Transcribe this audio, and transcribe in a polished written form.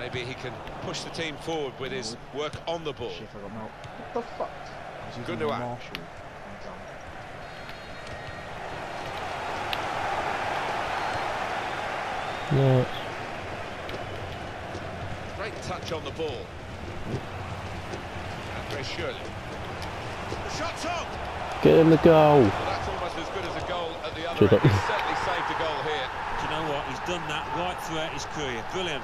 Maybe he can push the team forward with his work on the ball. Shit, I got no. What the fuck? Good to act. Marshall. No. Great touch on the ball. Andre Schürrle. The shot's on! Get him the goal. Well, that's almost as good as a goal at the other end. He's certainly saved a goal here. Do you know what? He's done that right throughout his career. Brilliant.